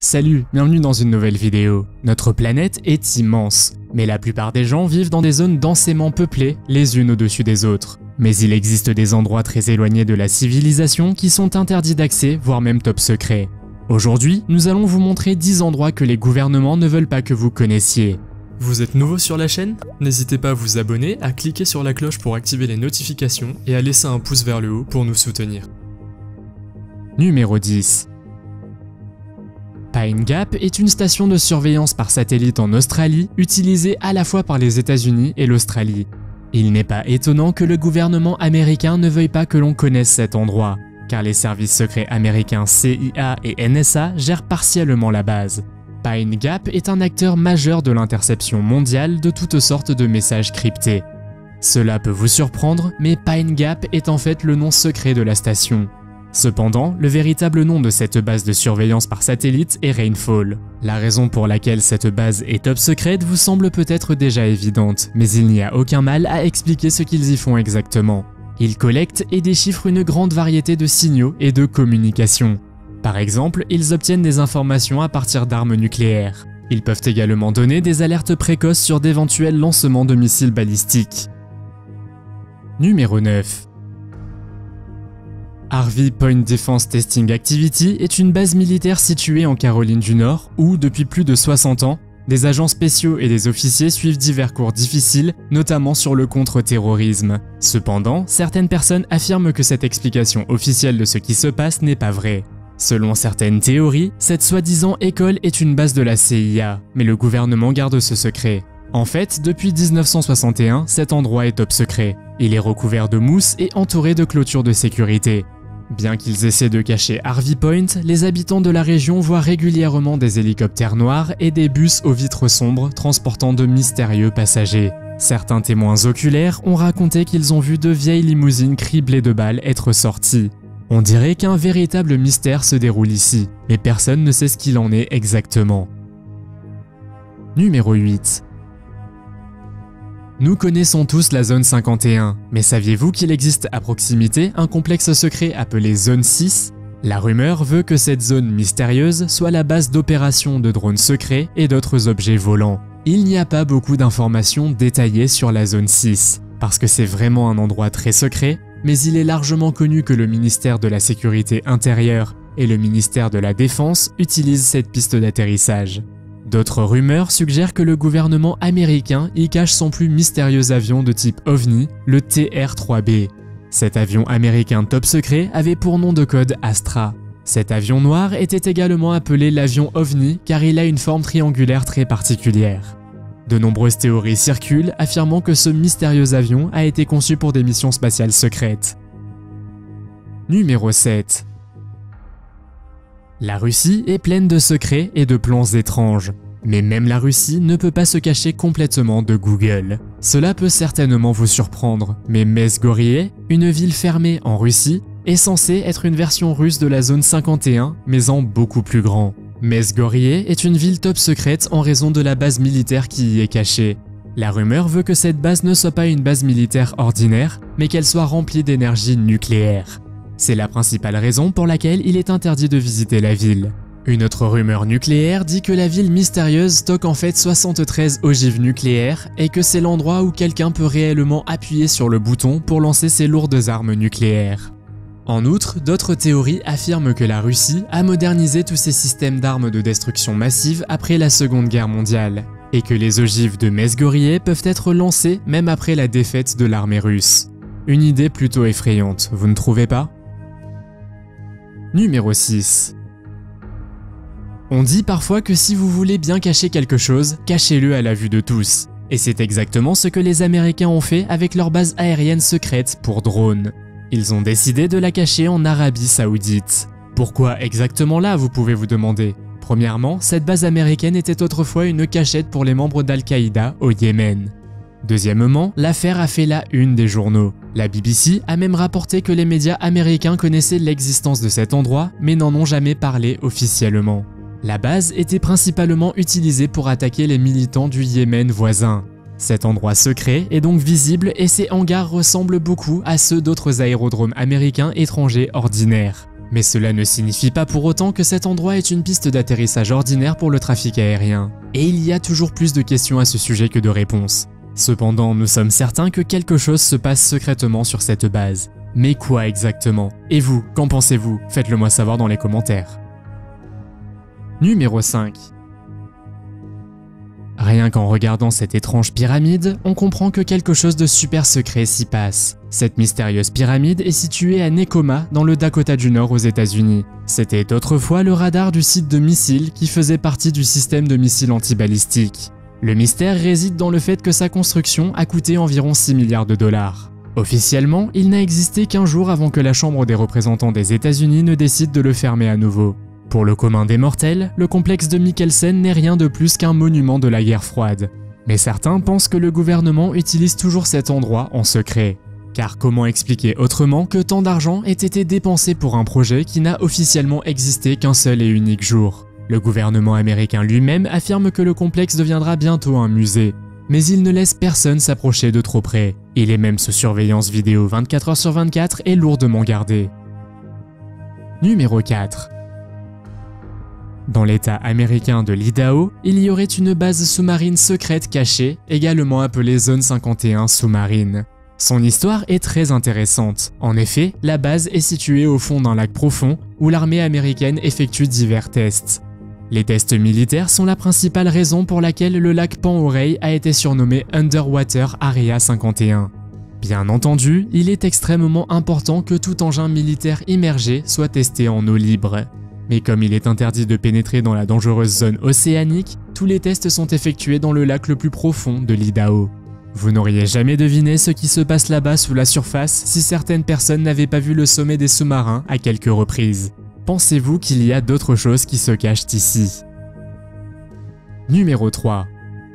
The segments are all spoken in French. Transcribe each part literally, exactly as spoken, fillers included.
Salut, bienvenue dans une nouvelle vidéo. Notre planète est immense, mais la plupart des gens vivent dans des zones densément peuplées, les unes au-dessus des autres. Mais il existe des endroits très éloignés de la civilisation qui sont interdits d'accès, voire même top secret. Aujourd'hui, nous allons vous montrer dix endroits que les gouvernements ne veulent pas que vous connaissiez. Vous êtes nouveau sur la chaîne? N'hésitez pas à vous abonner, à cliquer sur la cloche pour activer les notifications et à laisser un pouce vers le haut pour nous soutenir. Numéro dix. Pine Gap est une station de surveillance par satellite en Australie, utilisée à la fois par les États-Unis et l'Australie. Il n'est pas étonnant que le gouvernement américain ne veuille pas que l'on connaisse cet endroit, car les services secrets américains C I A et N S A gèrent partiellement la base. Pine Gap est un acteur majeur de l'interception mondiale de toutes sortes de messages cryptés. Cela peut vous surprendre, mais Pine Gap est en fait le nom secret de la station. Cependant, le véritable nom de cette base de surveillance par satellite est Rainfall. La raison pour laquelle cette base est top secrète vous semble peut-être déjà évidente, mais il n'y a aucun mal à expliquer ce qu'ils y font exactement. Ils collectent et déchiffrent une grande variété de signaux et de communications. Par exemple, ils obtiennent des informations à partir d'armes nucléaires. Ils peuvent également donner des alertes précoces sur d'éventuels lancements de missiles balistiques. Numéro neuf. Harvey Point Defense Testing Activity est une base militaire située en Caroline du Nord où, depuis plus de soixante ans, des agents spéciaux et des officiers suivent divers cours difficiles, notamment sur le contre-terrorisme. Cependant, certaines personnes affirment que cette explication officielle de ce qui se passe n'est pas vraie. Selon certaines théories, cette soi-disant école est une base de la C I A, mais le gouvernement garde ce secret. En fait, depuis mille neuf cent soixante et un, cet endroit est top secret. Il est recouvert de mousse et entouré de clôtures de sécurité. Bien qu'ils essaient de cacher Harvey Point, les habitants de la région voient régulièrement des hélicoptères noirs et des bus aux vitres sombres transportant de mystérieux passagers. Certains témoins oculaires ont raconté qu'ils ont vu de vieilles limousines criblées de balles être sorties. On dirait qu'un véritable mystère se déroule ici, mais personne ne sait ce qu'il en est exactement. Numéro huit. Nous connaissons tous la zone cinquante et un, mais saviez-vous qu'il existe à proximité un complexe secret appelé zone six? La rumeur veut que cette zone mystérieuse soit la base d'opérations de drones secrets et d'autres objets volants. Il n'y a pas beaucoup d'informations détaillées sur la zone six, parce que c'est vraiment un endroit très secret, mais il est largement connu que le ministère de la Sécurité intérieure et le ministère de la Défense utilisent cette piste d'atterrissage. D'autres rumeurs suggèrent que le gouvernement américain y cache son plus mystérieux avion de type OVNI, le T R trois B. Cet avion américain top secret avait pour nom de code Astra. Cet avion noir était également appelé l'avion OVNI car il a une forme triangulaire très particulière. De nombreuses théories circulent affirmant que ce mystérieux avion a été conçu pour des missions spatiales secrètes. Numéro sept. La Russie est pleine de secrets et de plans étranges. Mais même la Russie ne peut pas se cacher complètement de Google. Cela peut certainement vous surprendre, mais Mezgorye, une ville fermée en Russie, est censée être une version russe de la zone cinquante et un, mais en beaucoup plus grand. Mezgorye est une ville top secrète en raison de la base militaire qui y est cachée. La rumeur veut que cette base ne soit pas une base militaire ordinaire, mais qu'elle soit remplie d'énergie nucléaire. C'est la principale raison pour laquelle il est interdit de visiter la ville. Une autre rumeur nucléaire dit que la ville mystérieuse stocke en fait soixante-treize ogives nucléaires et que c'est l'endroit où quelqu'un peut réellement appuyer sur le bouton pour lancer ses lourdes armes nucléaires. En outre, d'autres théories affirment que la Russie a modernisé tous ses systèmes d'armes de destruction massive après la Seconde Guerre mondiale, et que les ogives de Mezgorye peuvent être lancées même après la défaite de l'armée russe. Une idée plutôt effrayante, vous ne trouvez pas? Numéro six. On dit parfois que si vous voulez bien cacher quelque chose, cachez-le à la vue de tous. Et c'est exactement ce que les Américains ont fait avec leur base aérienne secrète pour drones. Ils ont décidé de la cacher en Arabie Saoudite. Pourquoi exactement là, vous pouvez vous demander? Premièrement, cette base américaine était autrefois une cachette pour les membres d'Al-Qaïda au Yémen. Deuxièmement, l'affaire a fait la une des journaux. La B B C a même rapporté que les médias américains connaissaient l'existence de cet endroit, mais n'en ont jamais parlé officiellement. La base était principalement utilisée pour attaquer les militants du Yémen voisin. Cet endroit secret est donc visible et ses hangars ressemblent beaucoup à ceux d'autres aérodromes américains étrangers ordinaires. Mais cela ne signifie pas pour autant que cet endroit est une piste d'atterrissage ordinaire pour le trafic aérien. Et il y a toujours plus de questions à ce sujet que de réponses. Cependant, nous sommes certains que quelque chose se passe secrètement sur cette base. Mais quoi exactement? Et vous, qu'en pensez-vous? Faites-le moi savoir dans les commentaires. Numéro cinq. Rien qu'en regardant cette étrange pyramide, on comprend que quelque chose de super secret s'y passe. Cette mystérieuse pyramide est située à Nekoma, dans le Dakota du Nord aux États-Unis. C'était autrefois le radar du site de missiles qui faisait partie du système de missiles antibalistiques. Le mystère réside dans le fait que sa construction a coûté environ six milliards de dollars. Officiellement, il n'a existé qu'un jour avant que la Chambre des représentants des États-Unis ne décide de le fermer à nouveau. Pour le commun des mortels, le complexe de Michelson n'est rien de plus qu'un monument de la guerre froide. Mais certains pensent que le gouvernement utilise toujours cet endroit en secret. Car comment expliquer autrement que tant d'argent ait été dépensé pour un projet qui n'a officiellement existé qu'un seul et unique jour? Le gouvernement américain lui-même affirme que le complexe deviendra bientôt un musée. Mais il ne laisse personne s'approcher de trop près. Il est même sous surveillance vidéo vingt-quatre heures sur vingt-quatre et lourdement gardé. Numéro quatre. Dans l'état américain de l'Idaho, il y aurait une base sous-marine secrète cachée, également appelée Zone cinquante et un sous-marine. Son histoire est très intéressante. En effet, la base est située au fond d'un lac profond où l'armée américaine effectue divers tests. Les tests militaires sont la principale raison pour laquelle le lac Pan-Oreille a été surnommé Underwater Area cinquante et un. Bien entendu, il est extrêmement important que tout engin militaire immergé soit testé en eau libre. Mais comme il est interdit de pénétrer dans la dangereuse zone océanique, tous les tests sont effectués dans le lac le plus profond de l'Idaho. Vous n'auriez jamais deviné ce qui se passe là-bas sous la surface si certaines personnes n'avaient pas vu le sommet des sous-marins à quelques reprises. Pensez-vous qu'il y a d'autres choses qui se cachent ici? Numéro trois.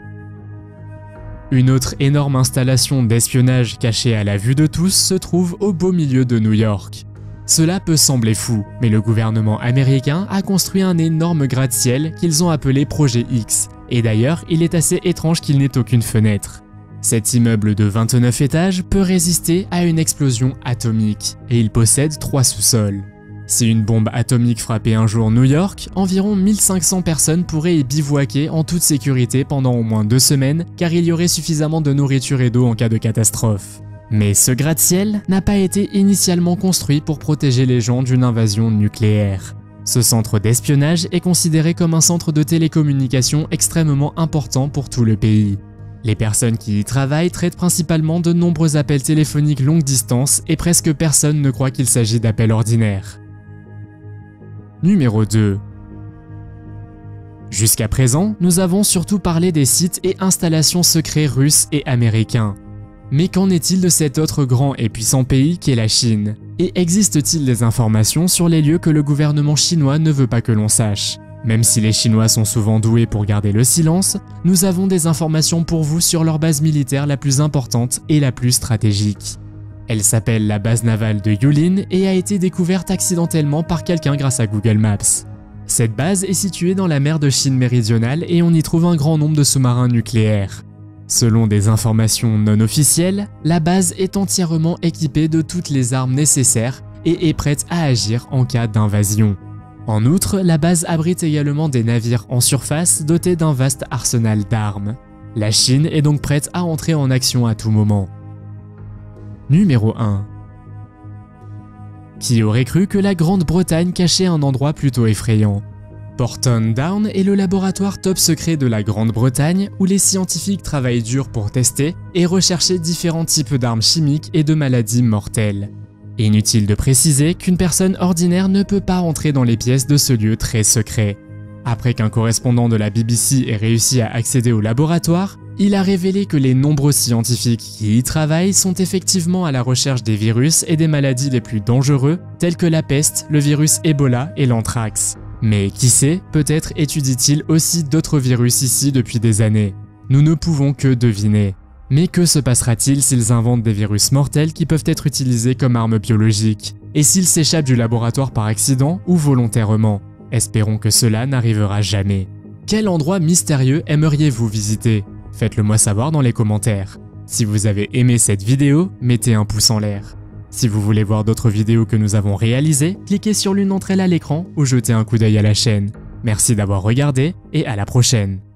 Une autre énorme installation d'espionnage cachée à la vue de tous se trouve au beau milieu de New York. Cela peut sembler fou, mais le gouvernement américain a construit un énorme gratte-ciel qu'ils ont appelé Projet X, et d'ailleurs il est assez étrange qu'il n'ait aucune fenêtre. Cet immeuble de vingt-neuf étages peut résister à une explosion atomique, et il possède trois sous-sols. Si une bombe atomique frappait un jour New York, environ mille cinq cents personnes pourraient y bivouaquer en toute sécurité pendant au moins deux semaines, car il y aurait suffisamment de nourriture et d'eau en cas de catastrophe. Mais ce gratte-ciel n'a pas été initialement construit pour protéger les gens d'une invasion nucléaire. Ce centre d'espionnage est considéré comme un centre de télécommunication extrêmement important pour tout le pays. Les personnes qui y travaillent traitent principalement de nombreux appels téléphoniques longue distance et presque personne ne croit qu'il s'agit d'appels ordinaires. Numéro deux. Jusqu'à présent, nous avons surtout parlé des sites et installations secrets russes et américains. Mais qu'en est-il de cet autre grand et puissant pays qu'est la Chine? Et existe-t-il des informations sur les lieux que le gouvernement chinois ne veut pas que l'on sache? Même si les Chinois sont souvent doués pour garder le silence, nous avons des informations pour vous sur leur base militaire la plus importante et la plus stratégique. Elle s'appelle la base navale de Yulin et a été découverte accidentellement par quelqu'un grâce à Google Maps. Cette base est située dans la mer de Chine méridionale et on y trouve un grand nombre de sous-marins nucléaires. Selon des informations non officielles, la base est entièrement équipée de toutes les armes nécessaires et est prête à agir en cas d'invasion. En outre, la base abrite également des navires en surface dotés d'un vaste arsenal d'armes. La Chine est donc prête à entrer en action à tout moment. Numéro un. Qui aurait cru que la Grande-Bretagne cachait un endroit plutôt effrayant? Porton Down est le laboratoire top secret de la Grande-Bretagne où les scientifiques travaillent dur pour tester et rechercher différents types d'armes chimiques et de maladies mortelles. Inutile de préciser qu'une personne ordinaire ne peut pas entrer dans les pièces de ce lieu très secret. Après qu'un correspondant de la B B C ait réussi à accéder au laboratoire, il a révélé que les nombreux scientifiques qui y travaillent sont effectivement à la recherche des virus et des maladies les plus dangereux, tels que la peste, le virus Ebola et l'anthrax. Mais qui sait, peut-être étudie-t-il aussi d'autres virus ici depuis des années. Nous ne pouvons que deviner. Mais que se passera-t-il s'ils inventent des virus mortels qui peuvent être utilisés comme armes biologiques? Et s'ils s'échappent du laboratoire par accident ou volontairement? Espérons que cela n'arrivera jamais. Quel endroit mystérieux aimeriez-vous visiter? Faites-le moi savoir dans les commentaires. Si vous avez aimé cette vidéo, mettez un pouce en l'air. Si vous voulez voir d'autres vidéos que nous avons réalisées, cliquez sur l'une d'entre elles à l'écran ou jetez un coup d'œil à la chaîne. Merci d'avoir regardé et à la prochaine.